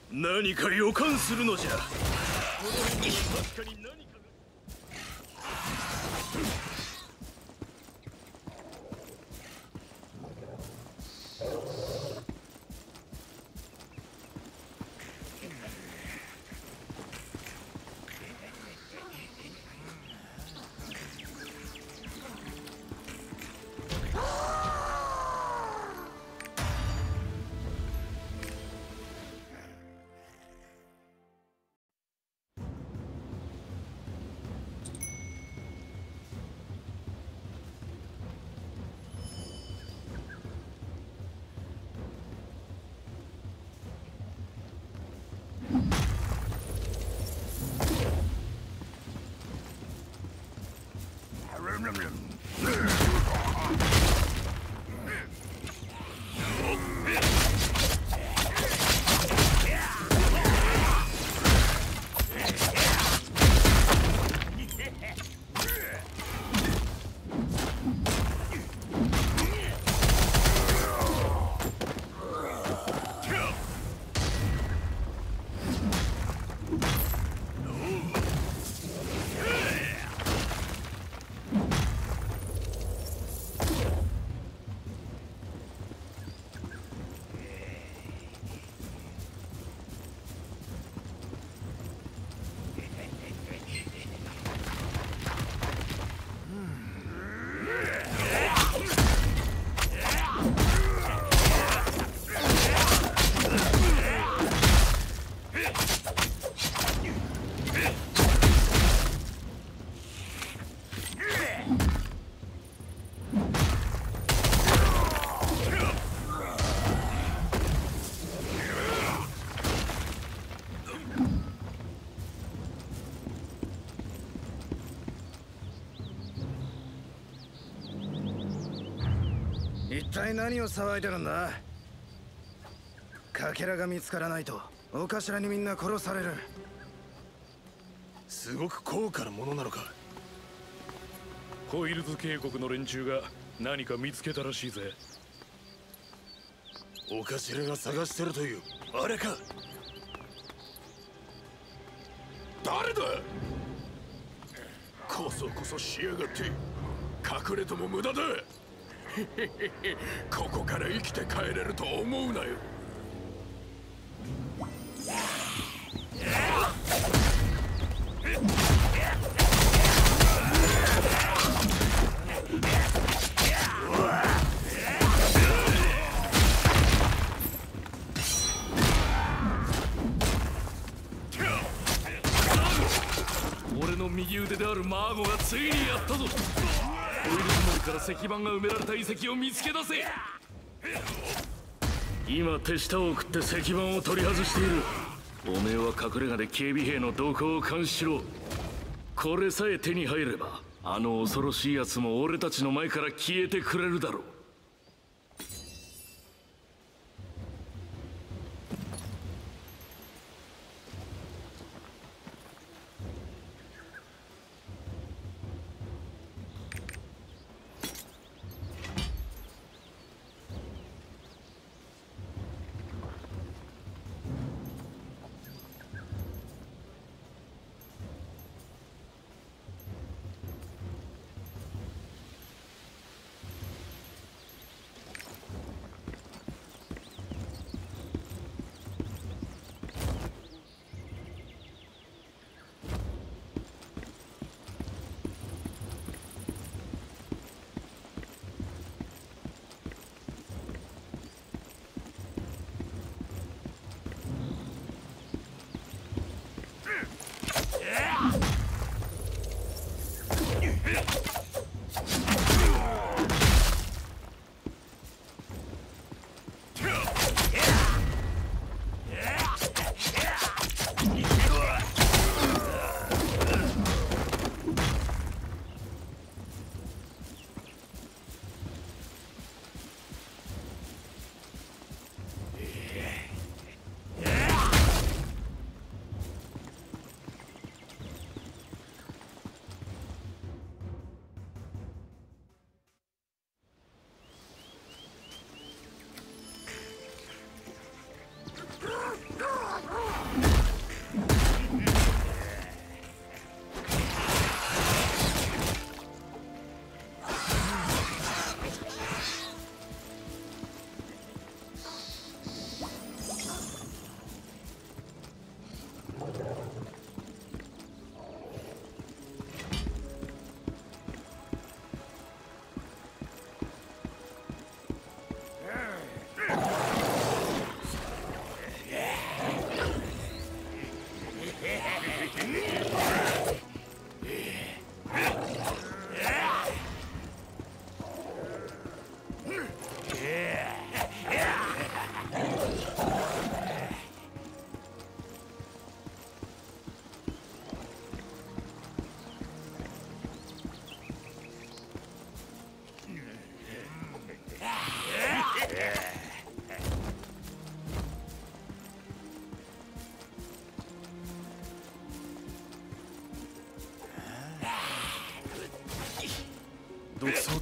何か予感するのじゃ。確かに何かが。 一体何を騒いでるんだ。かけらが見つからないとお頭にみんな殺される。 すごく高価なものなのか。 コイルズ渓谷の連中が何か見つけたらしいぜ。 お頭が探してるというあれか。誰だ。こそこそしやがって。隠れても無駄だ。ここから生きて帰れると思うなよ。 俺の右腕であるマーゴがついにやったぞ。オイルスモリから石板が埋められた遺跡を見つけ出せ。今手下を送って石板を取り外している。おめえは隠れ家で警備兵の動向を監視しろ。これさえ手に入ればあの恐ろしいやつも俺たちの前から消えてくれるだろう。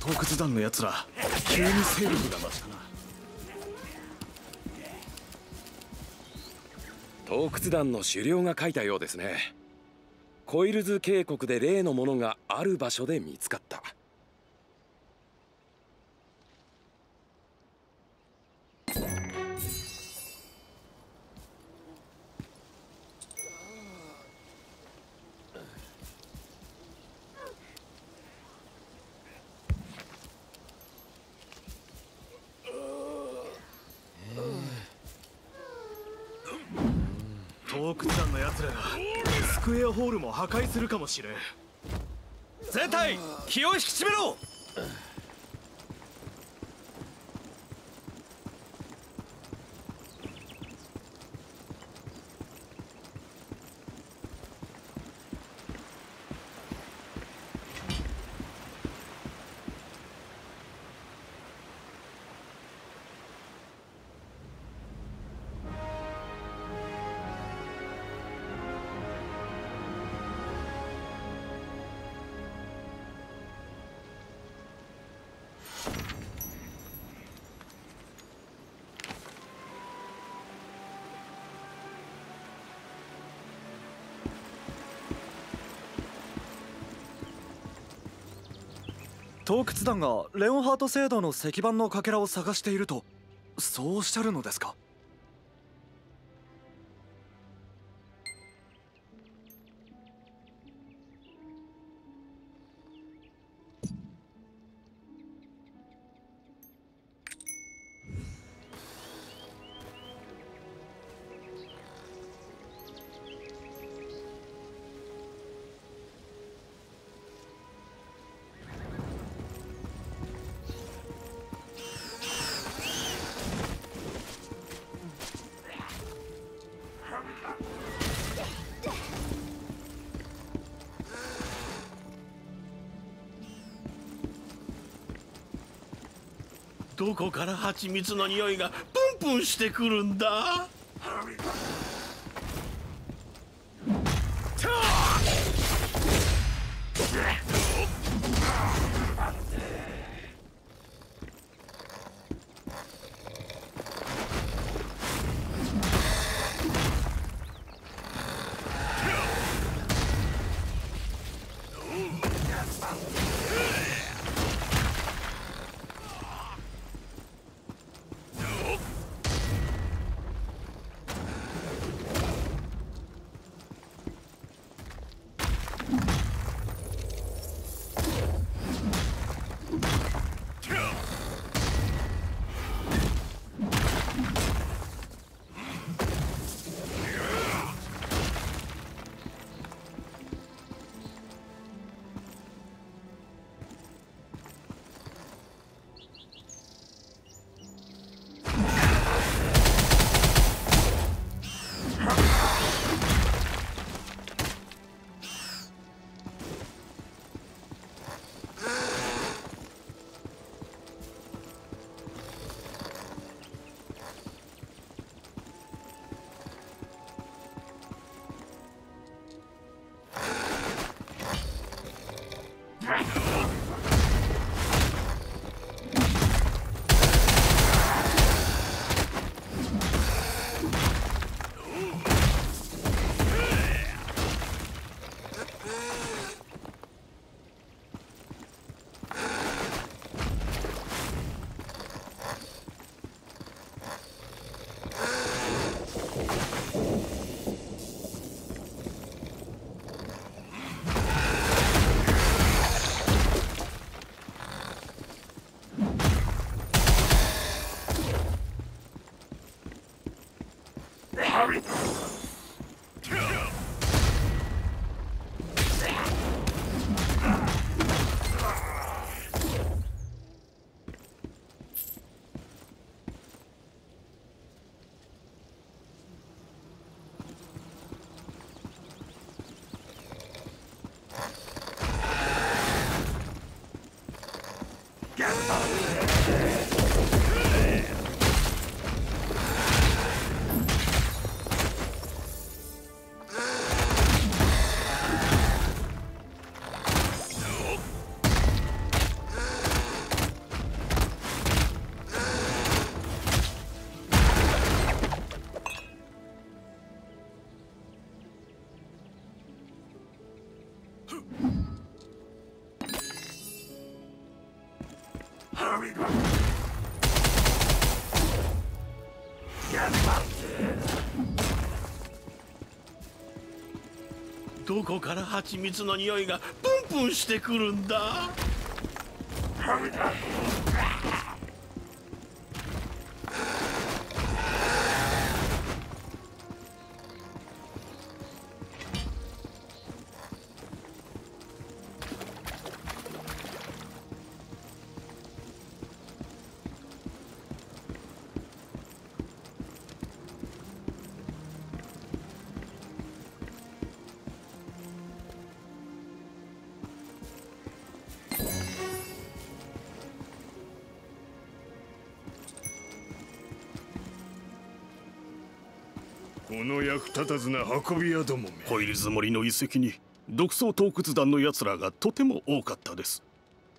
窟団のやつら急に勢力が増したな。 洞窟団の首領が書いたようですね。コイルズ渓谷で例のものがある場所で見つかった。 洞窟団のやつらがスクエアホールも破壊するかもしれん。全体気を引き締めろ。 洞窟団がレオンハート聖堂の石板のかけらを探していると、そうおっしゃるのですか？ どこから蜂蜜の匂いがプンプンしてくるんだ。 どこから蜂蜜の匂いがプンプンしてくるんだ。 この役立たずな運び屋どもめ。 コイルズ森の遺跡に独創洞窟団のやつらがとても多かったです。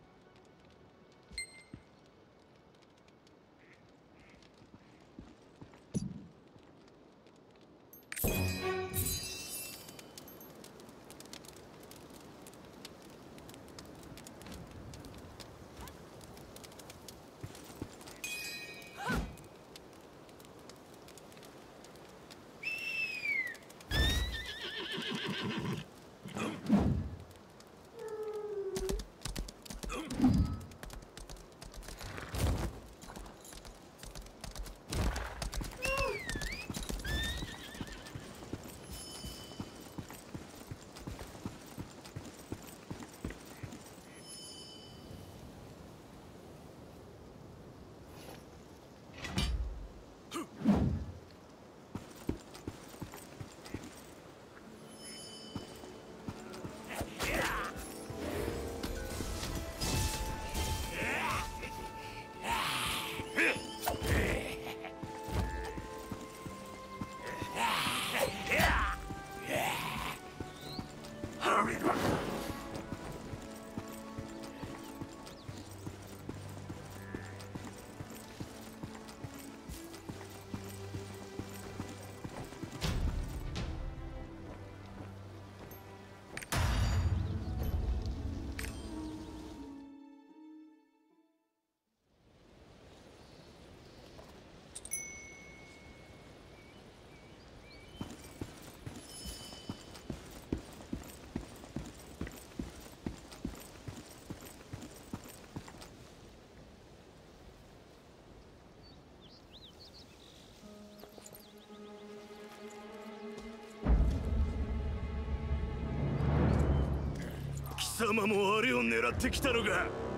貴様もあれを狙ってきたのか。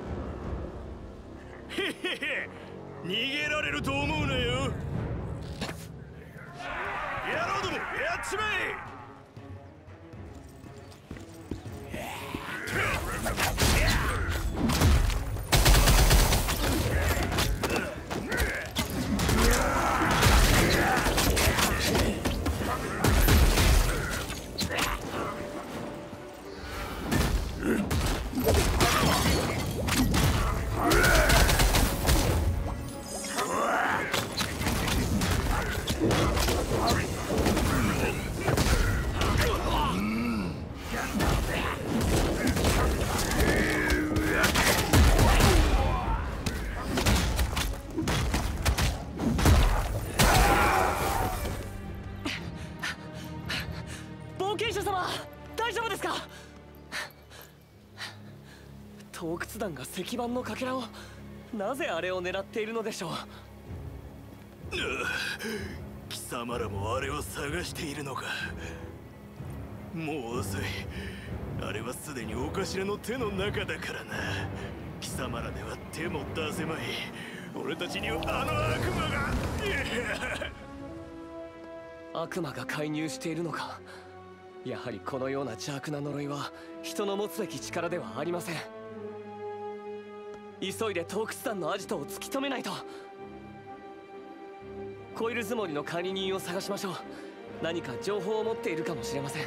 へへへ、逃げられると思うなよ。野郎ども、やっちまえ。 洞窟団が石板のかけらを、なぜあれを狙っているのでしょう。 貴様らもあれを探しているのか。もう遅い。あれはすでにお頭の手の中だからな。貴様らでは手も出せまい。俺たちにはあの悪魔が悪魔が介入しているのか。やはりこのような邪悪な呪いは人の持つべき力ではありません。急いで洞窟団のアジトを突き止めないと。コイルズ森の管理人を探しましょう。何か情報を持っているかもしれません。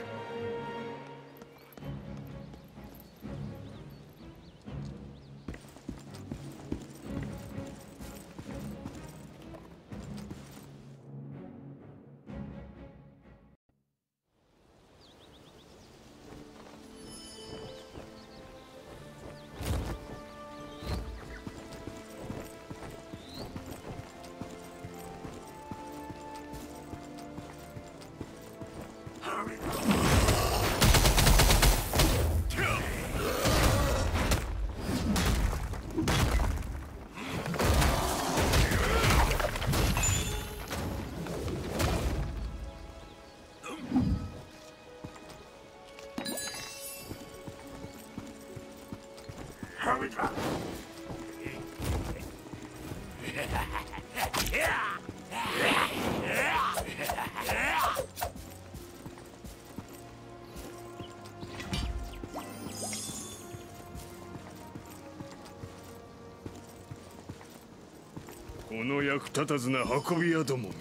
この役立たずな運び屋どもめ。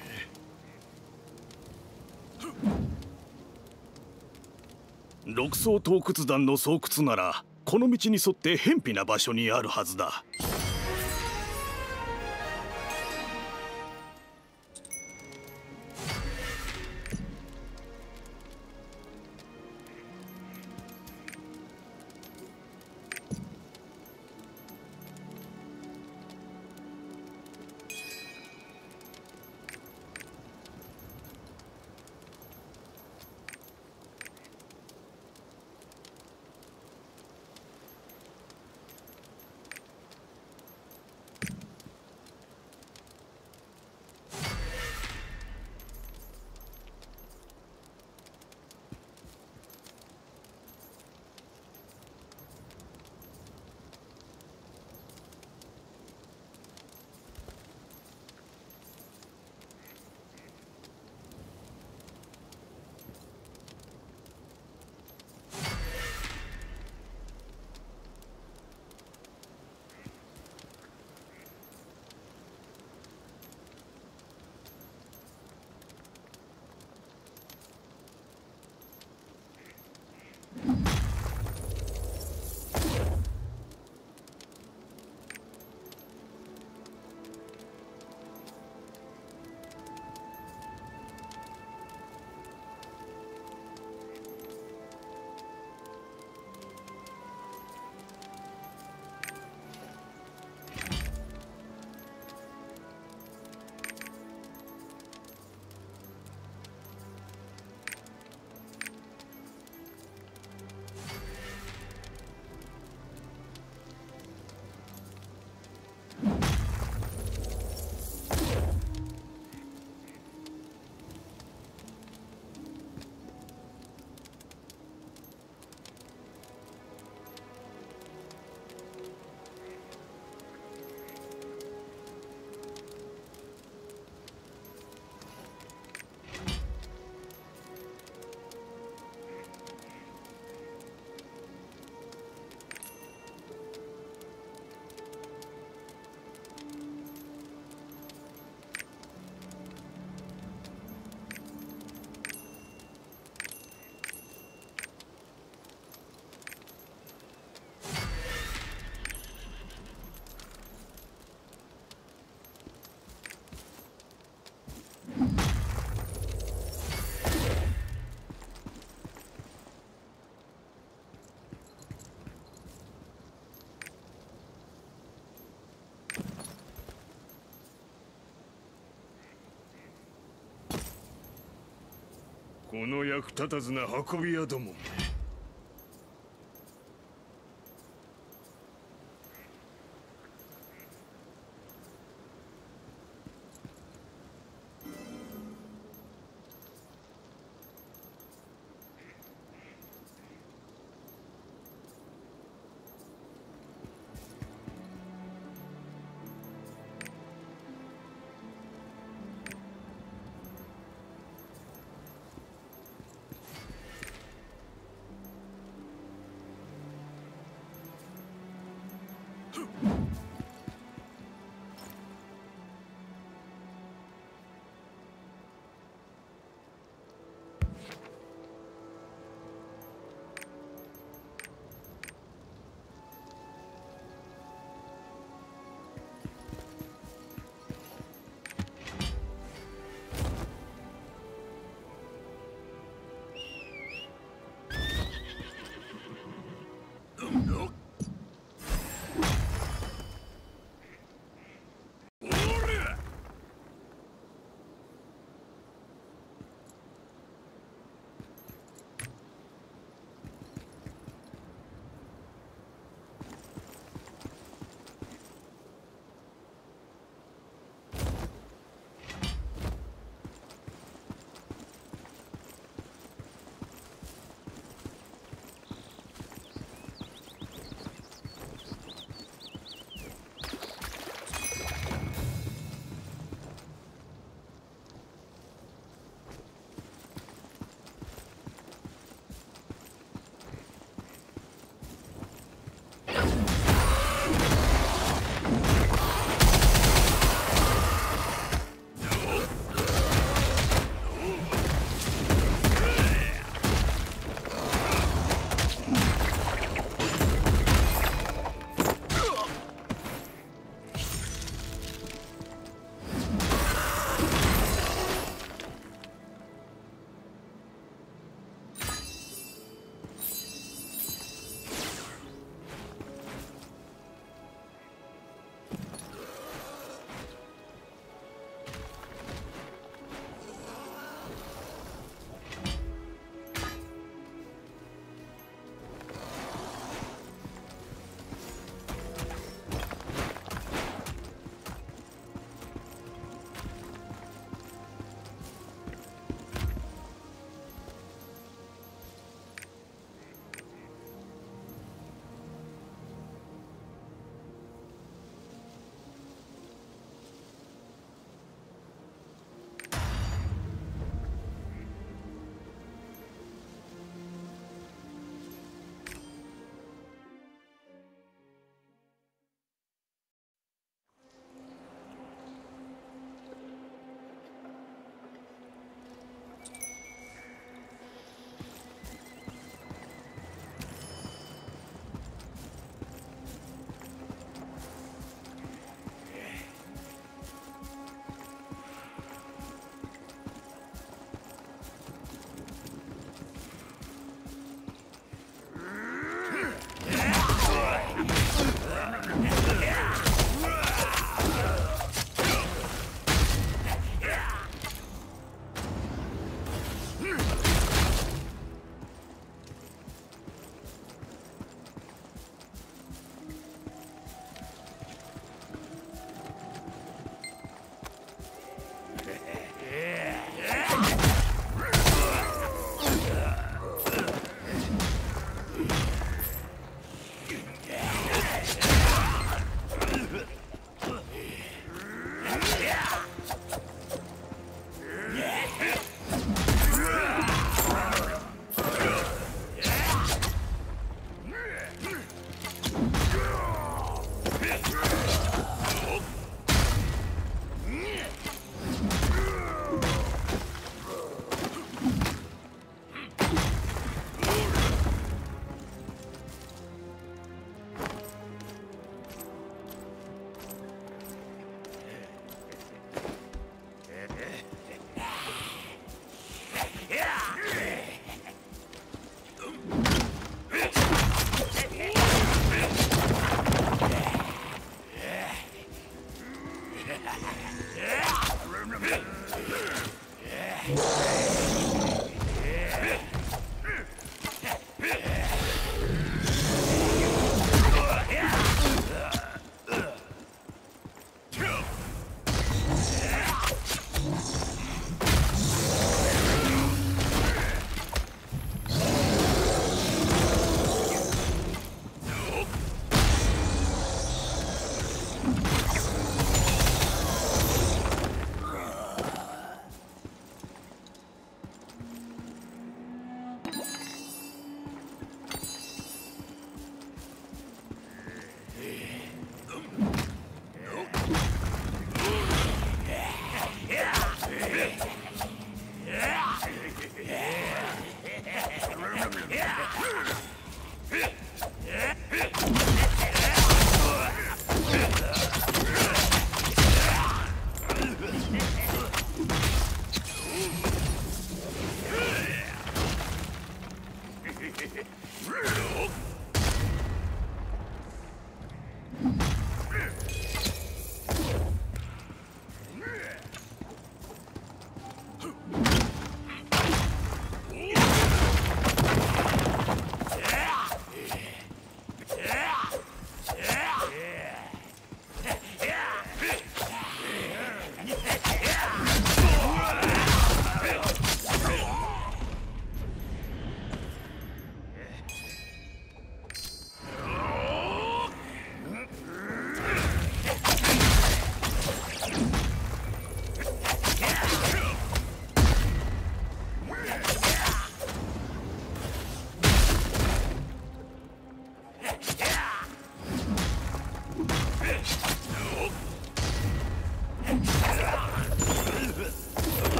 六層洞窟団の巣窟ならこの道に沿って偏僻な場所にあるはずだ。 この役立たずな運び屋どもめ。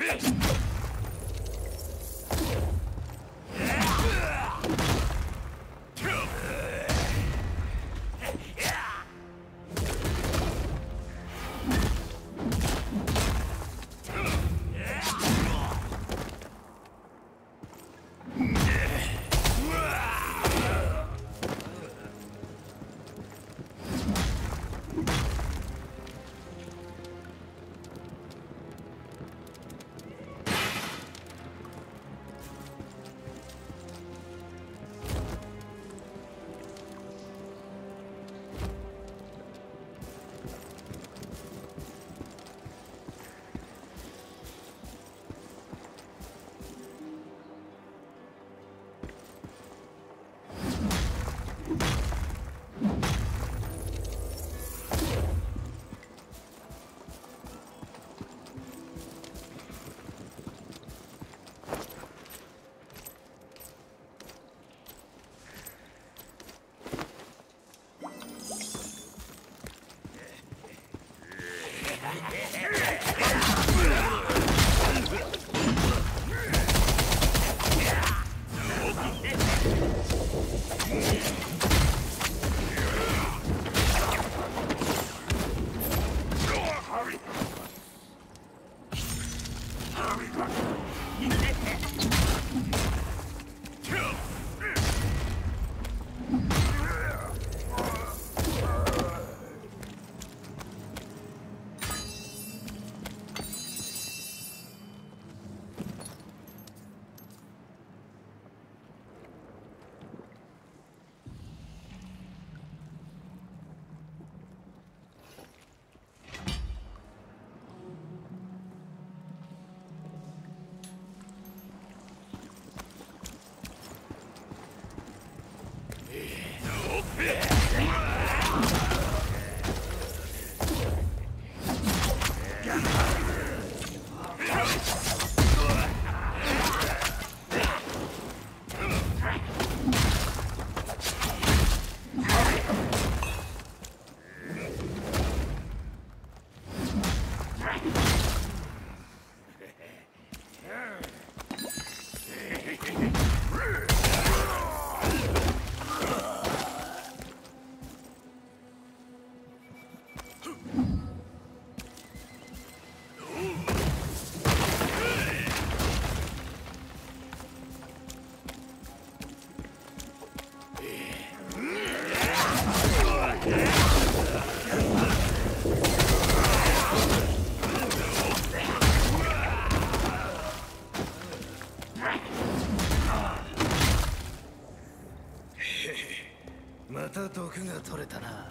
また毒が取れたな。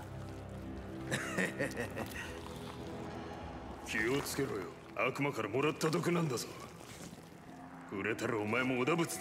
気をつけろよ。悪魔からもらった毒なんだぞ。触れたらお前もおだぶつだ。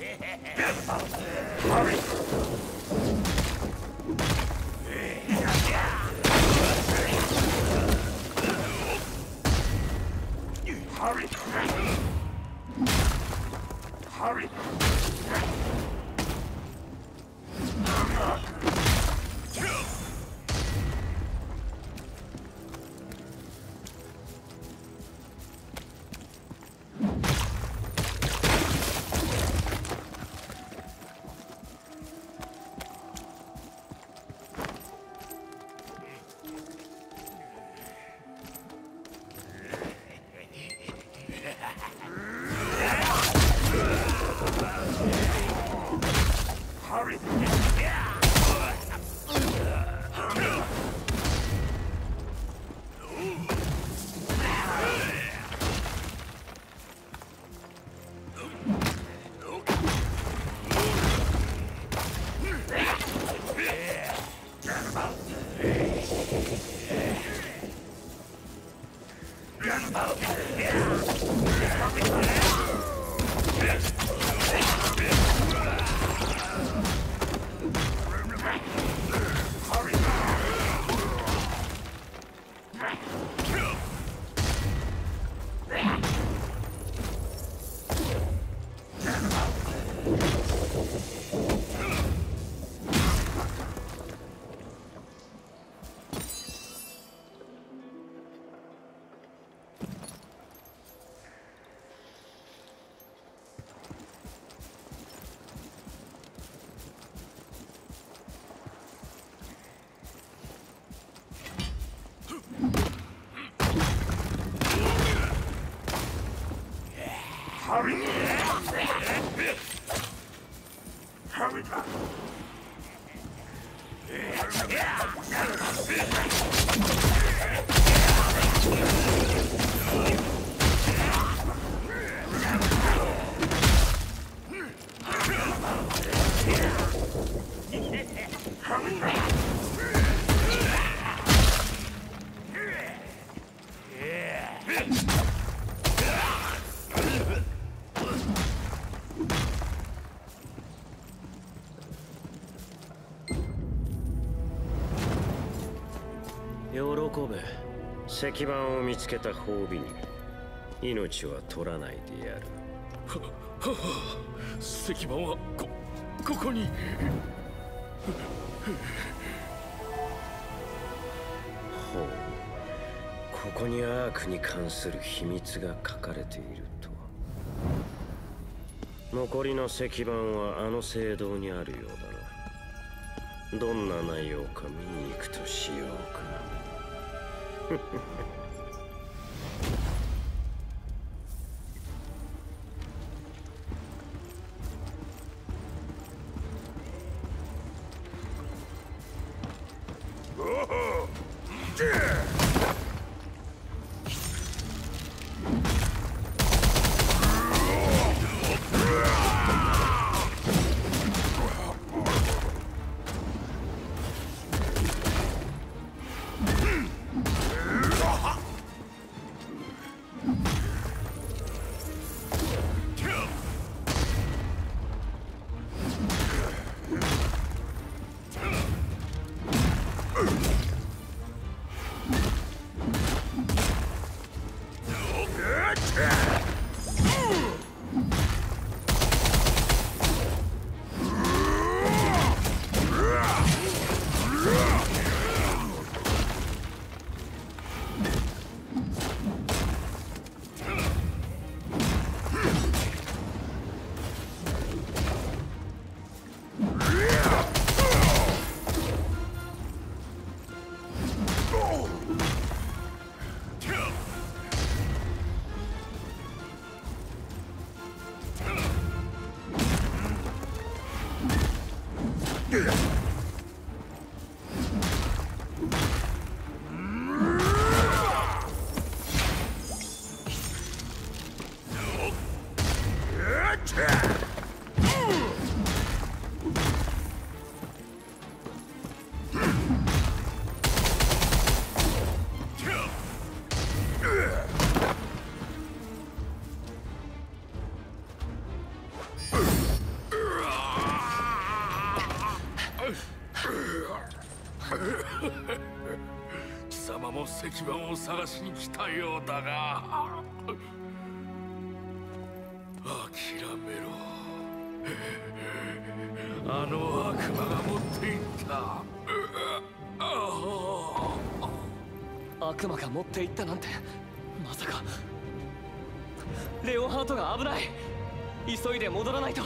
石板を見つけた褒美に命は取らないでやる。 石板はここに。 ほう、ここにアークに関する秘密が書かれていると。残りの石板はあの聖堂にあるようだな。どんな内容か見に行くとしようか。 貴様も石板を探しに来たようだが、諦めろ。あの悪魔が持っていった。 悪魔が持っていったなんて、まさかレオンハートが危ない。急いで戻らないと。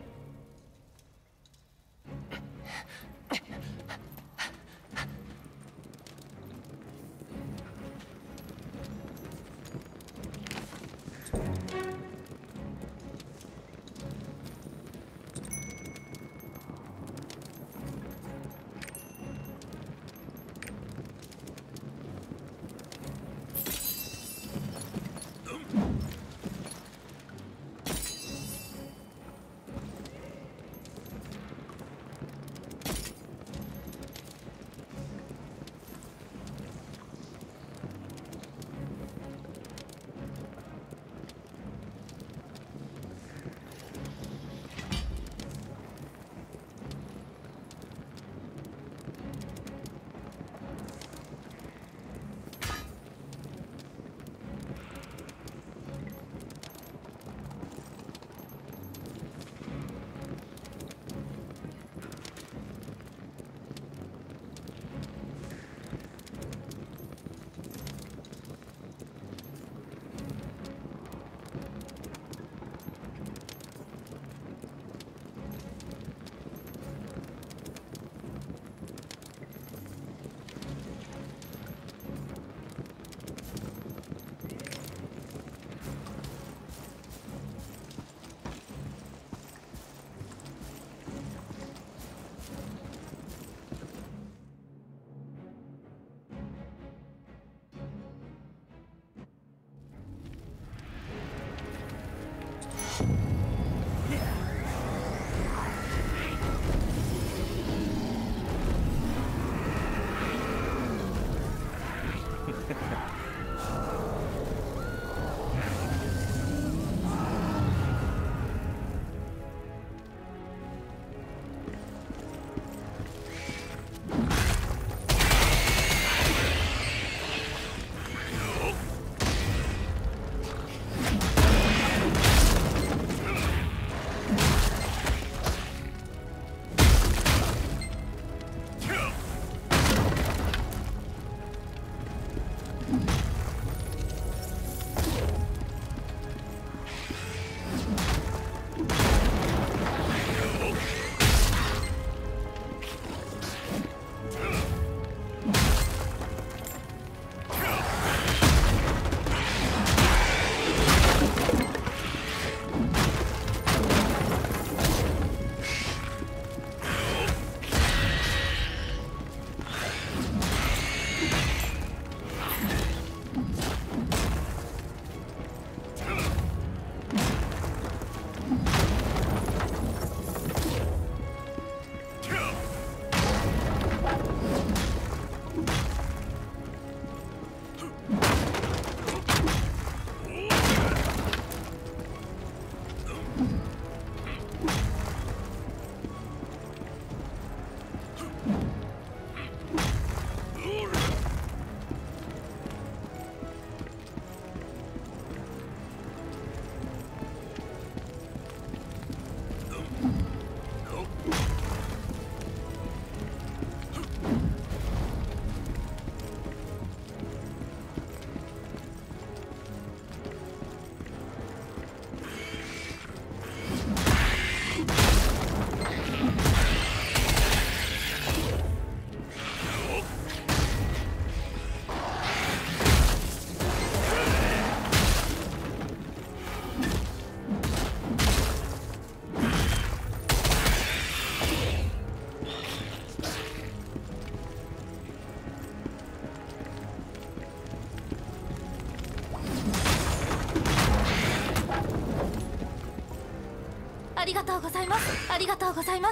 ありがとうございます。ありがとうございます。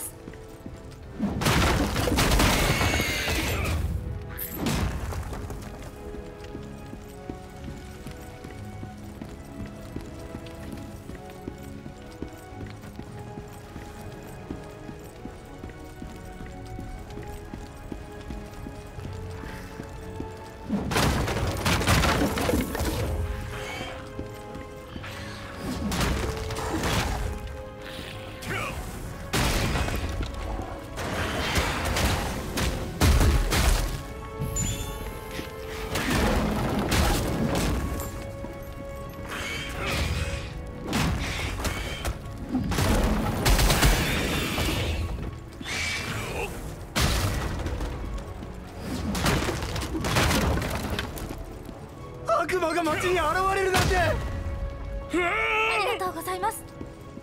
街に現れるなんて。 ありがとうございます。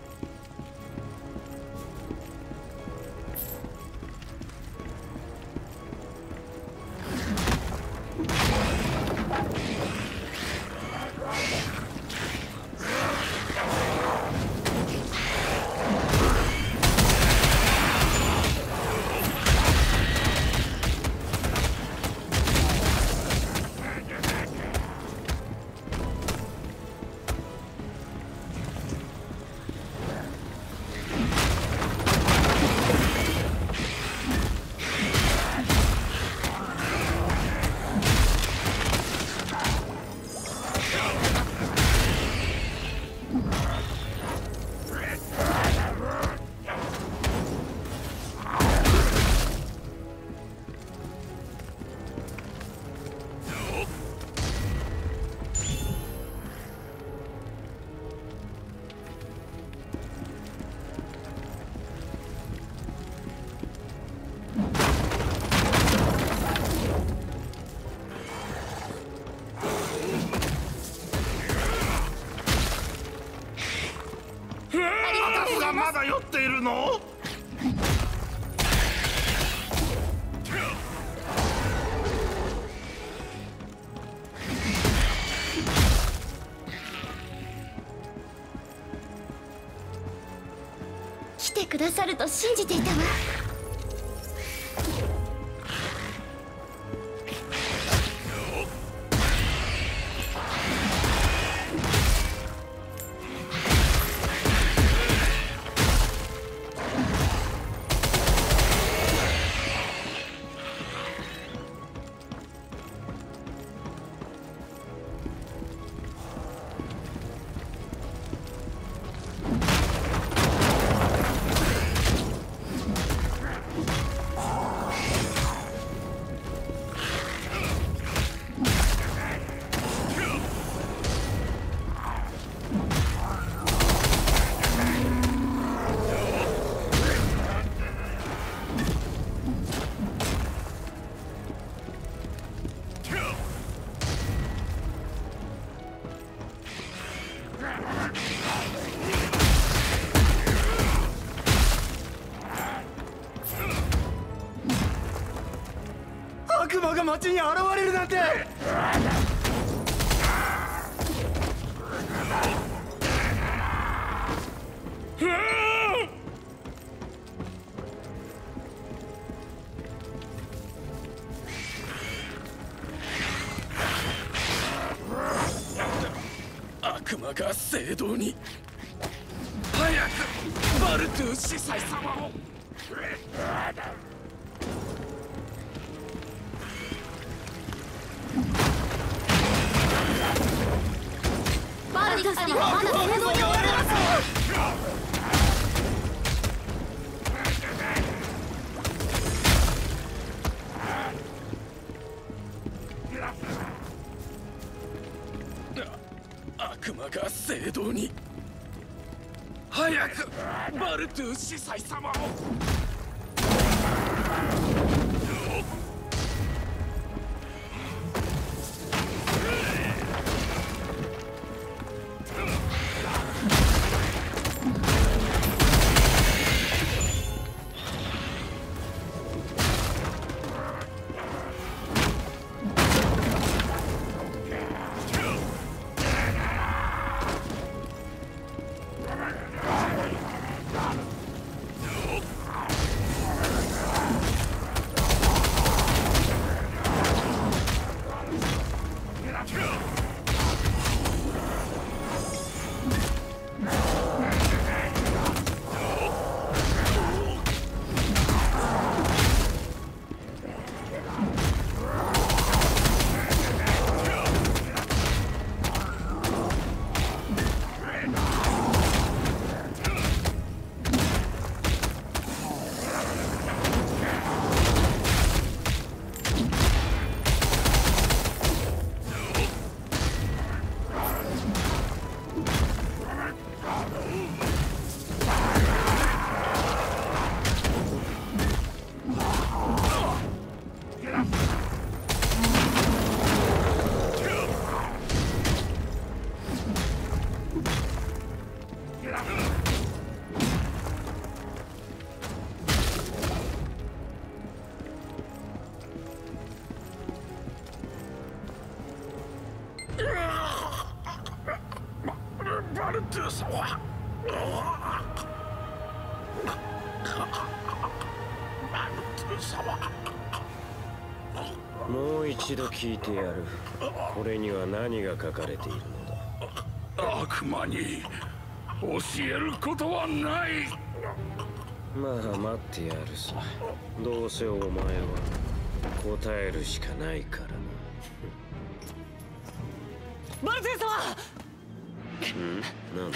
まだ酔っているの？ 来てくださると信じていたわ。 悪魔が街に現れるなんて。 悪魔が聖堂に。早くバルトゥ司祭様を。 バルトゥ様はまだ聖堂におられます。 悪魔が聖堂に。早くバルトゥ司祭様を。 様。バルト様。 もう一度聞いてやる。これには何が書かれているのだ。 悪魔に教えることはない。 まあ待ってやるさ。どうせお前は答えるしかないからな。 バルテン様。 なんだ。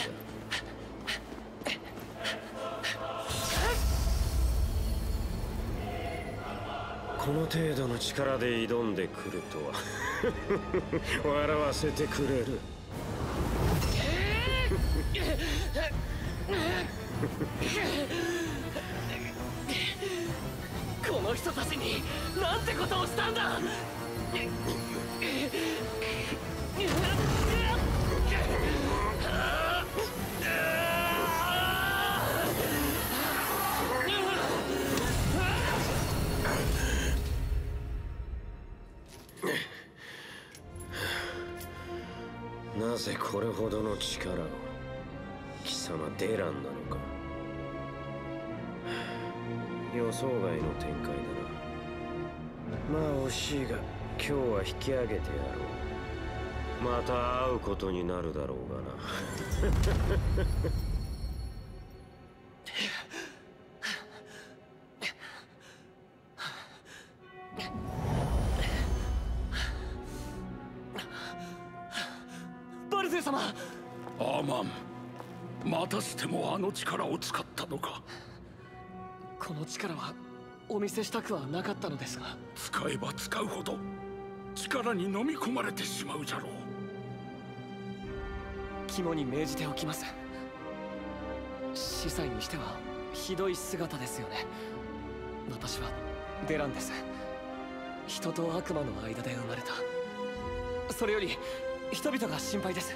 この程度の力で挑んでくるとは笑わせてくれる。 この人たちになんてことをしたんだ。 なぜこれほどの力を。貴様デランなのか。予想外の展開だな。まあ惜しいが今日は引き上げてやろう。また会うことになるだろうがな。 バルテン様。 アーマン、またしてもあの力を使ったのか。 この力はお見せしたくはなかったのですが。 使えば使うほど力に飲み込まれてしまうじゃろう。 肝に銘じておきます。司祭にしてはひどい姿ですよね。私はデランです。人と悪魔の間で生まれた。それより人々が心配です。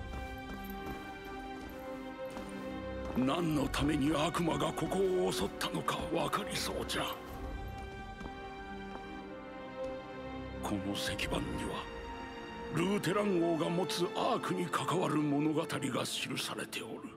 何のために悪魔がここを襲ったのか分かりそうじゃ。この石板にはルーテラン王が持つアークに関わる物語が記されておる。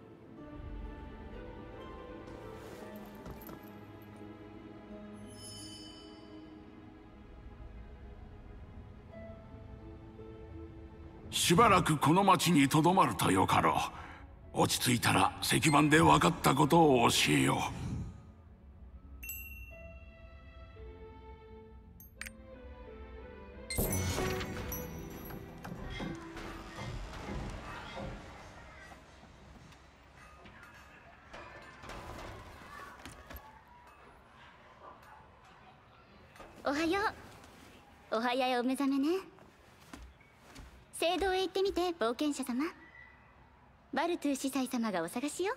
しばらくこの町にとどまるとよかろう。落ち着いたら石板で分かったことを教えよう。 おはよう。お早いお目覚めね。聖堂へ行ってみて、冒険者様。バルトゥ司祭様がお探しよ。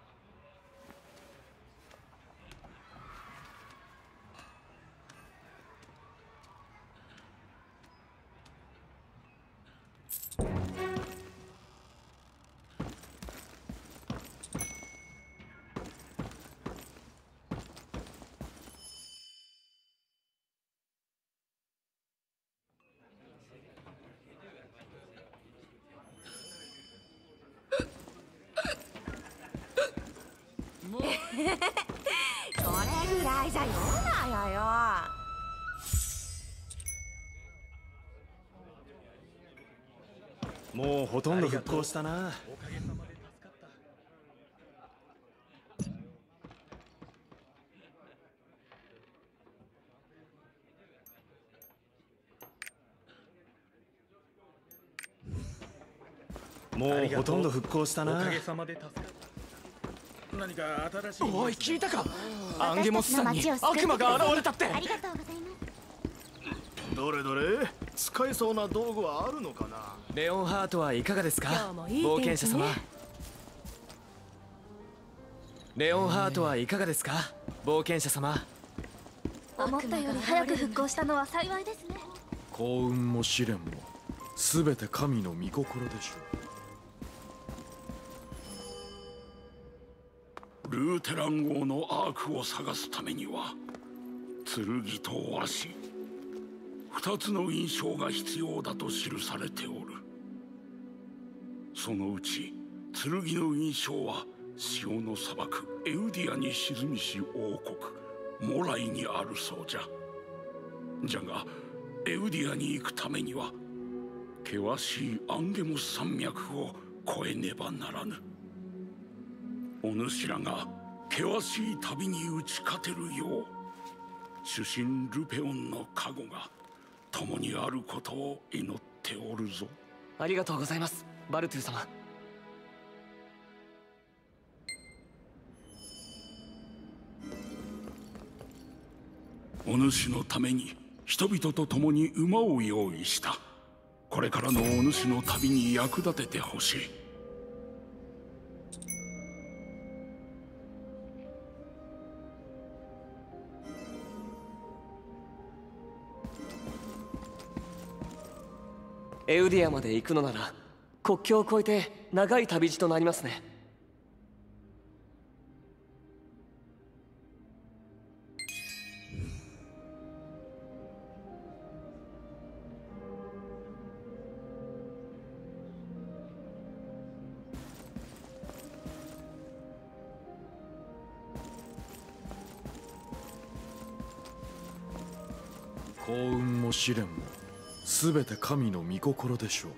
それぐらいじゃ酔うなよよ。 もうほとんど復興したな。もうほとんど復興したな。おかげさまで助かった。何か新しい。おい、聞いたか。アンゲモスさんに悪魔が現れたって。 ありがとうございます。 どれどれ、使えそうな道具はあるのかな。 レオンハートはいかがですか、冒険者様。レオンハートはいかがですか、冒険者様。 思ったより早く復興したのは幸いですね。 幸運も試練も全て神の御心でしょう。 ルーテラン王のアークを探すためには剣と和紙2つの印象が必要だと記されておる。そのうち剣の印象は潮の砂漠エウディアに沈みし王国モライにあるそうじゃ。じゃがエウディアに行くためには険しいアンゲモス山脈を越えねばならぬ。お主らが険しい旅に打ち勝てるよう主神ルペオンの加護が共にあることを祈っておるぞ。 ありがとうございます、バルトゥ様。 お主のために人々と共に馬を用意した。これからのお主の旅に役立ててほしい。 エウディアまで行くのなら国境を越えて長い旅路となりますね。 幸運も試練も全て神の御心でしょう。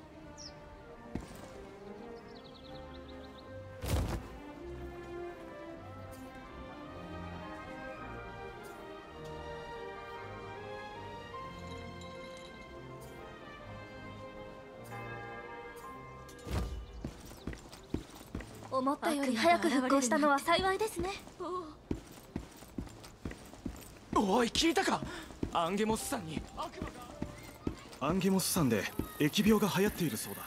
思ったより早く復興したのは幸いですね。 おい、聞いたか？アンゲモス山に悪魔が。 アンゲモス山で疫病が流行っているそうだ。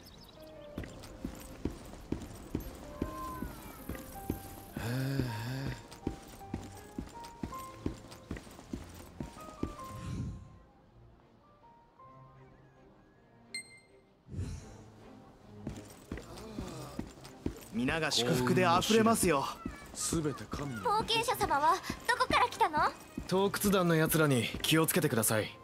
皆が祝福で溢れますよ。 すべて神の冒険者様はどこから来たの？ 洞窟団のやつらに気をつけてください。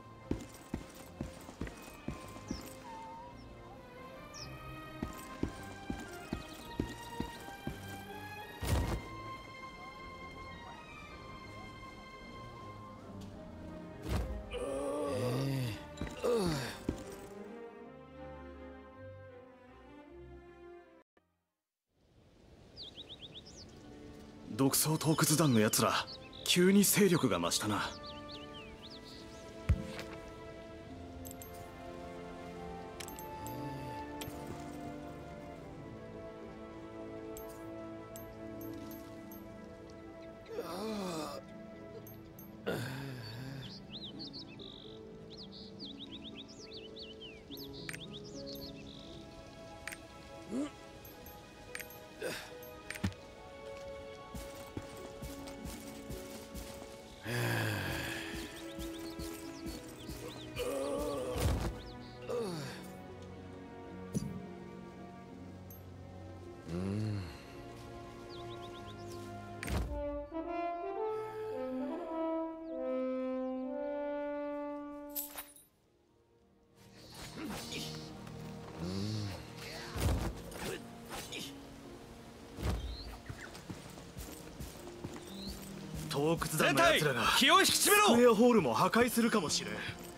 独創洞窟団のやつら急に勢力が増したな。洞窟団の奴らが気を引き締めろ。 スクエアホールも破壊するかもしれん。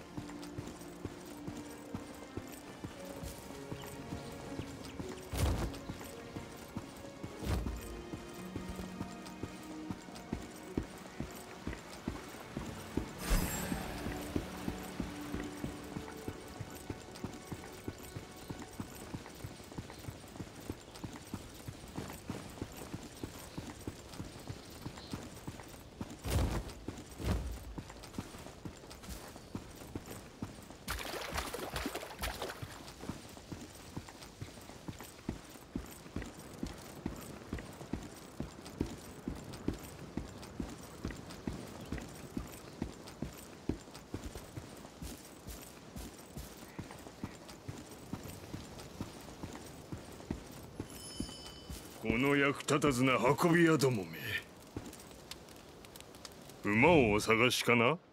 この役立たずな運び屋どもめ、馬をお探しかな？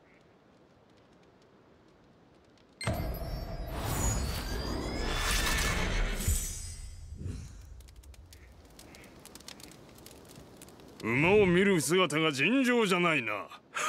馬を見る姿が尋常じゃないな。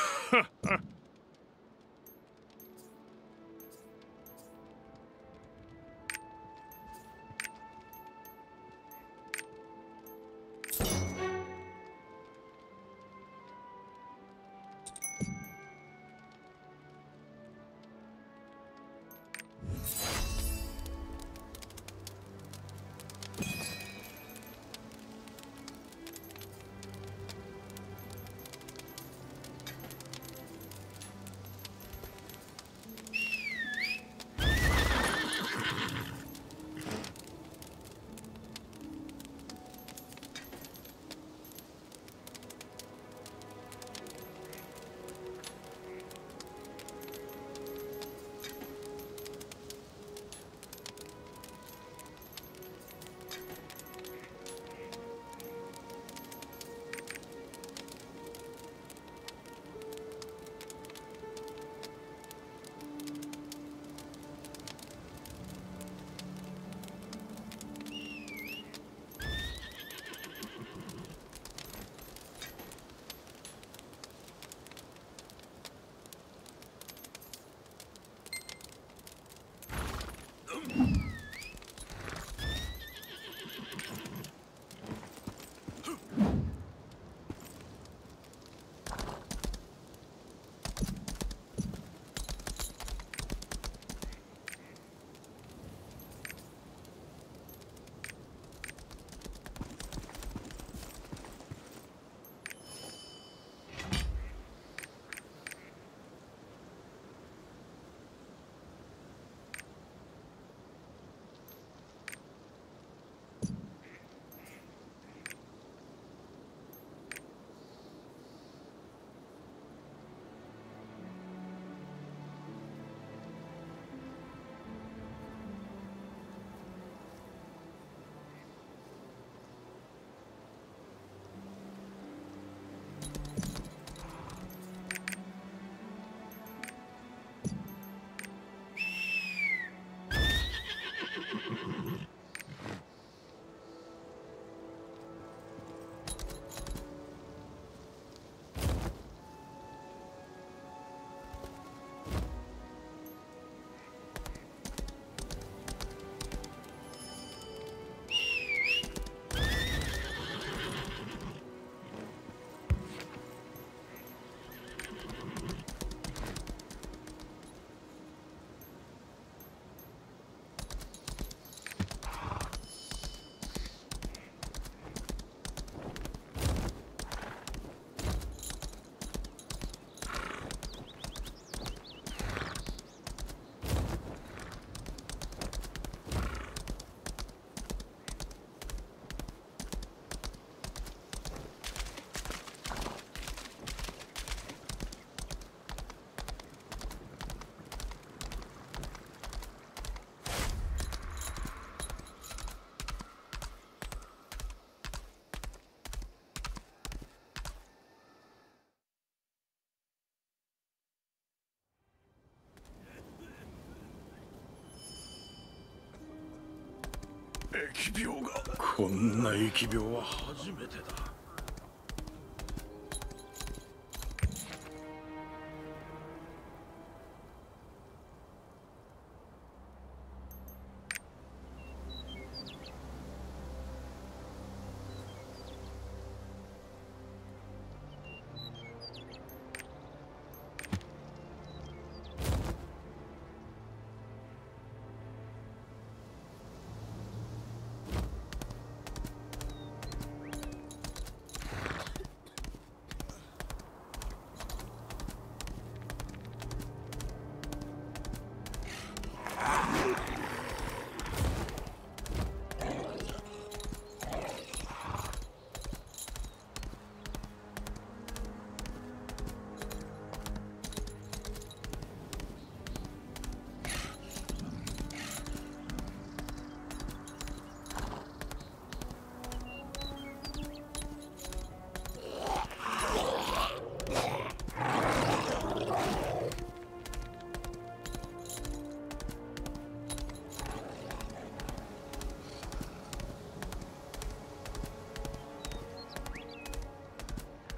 疫病が、こんな疫病は初めてだ。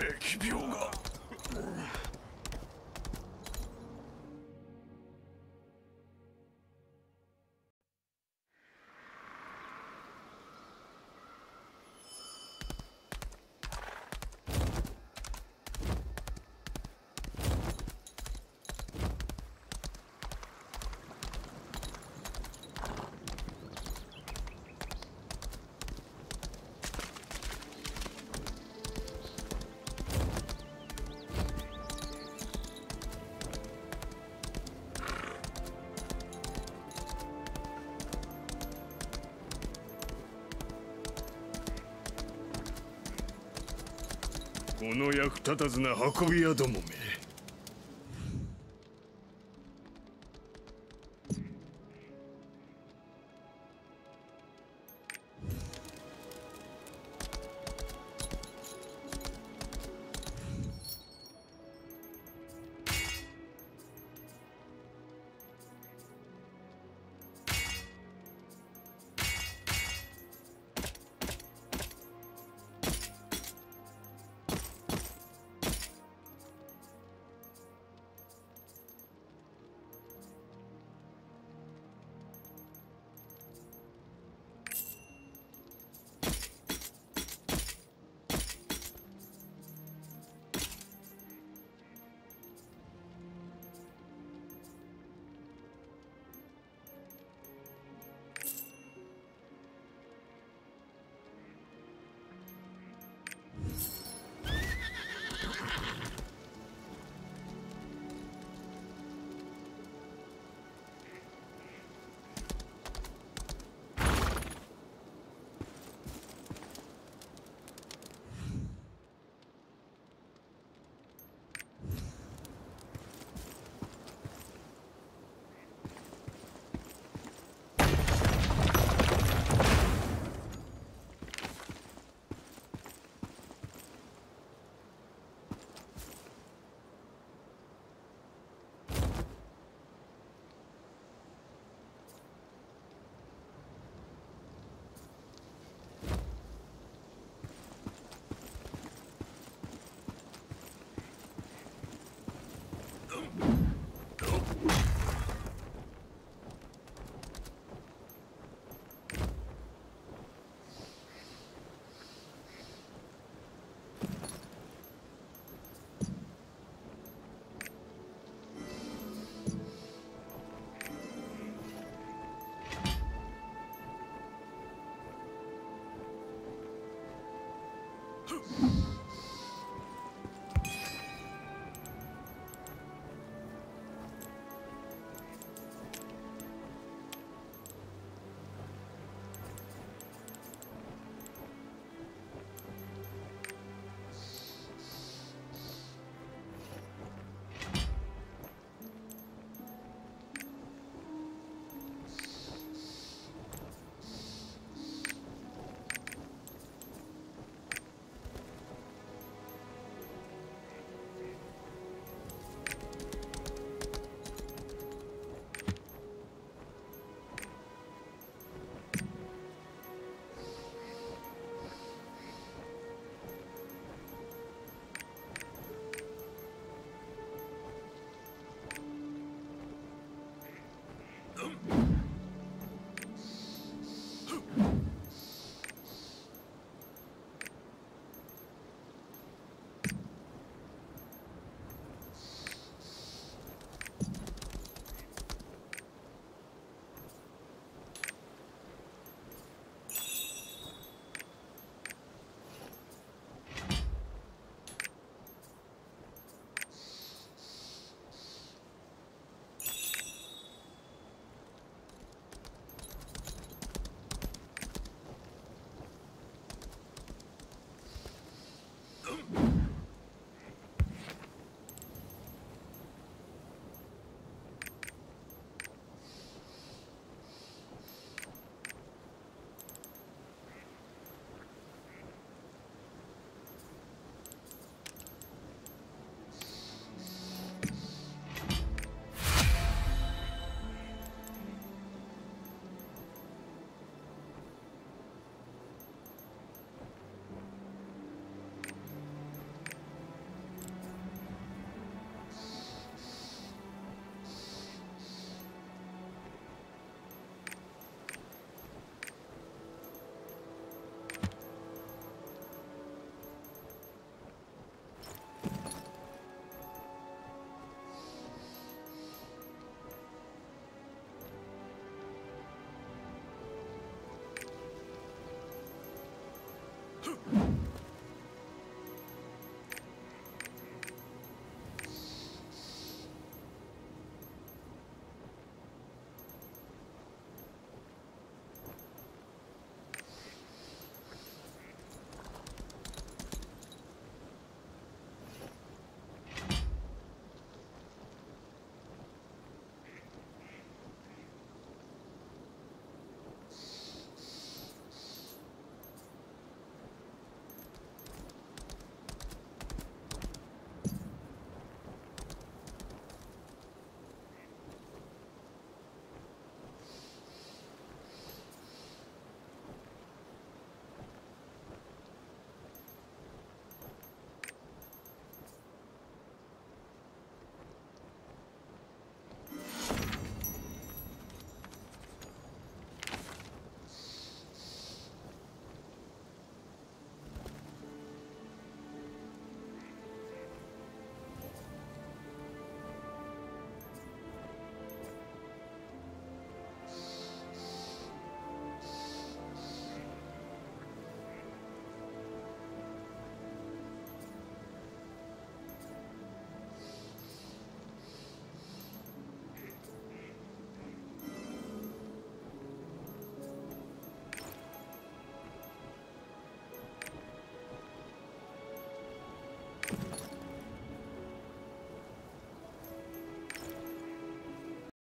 疫病が。この役立たずな運び屋どもめ、